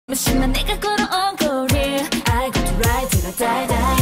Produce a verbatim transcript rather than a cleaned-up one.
무심한 내가 걸어온 거리 I got the right to die die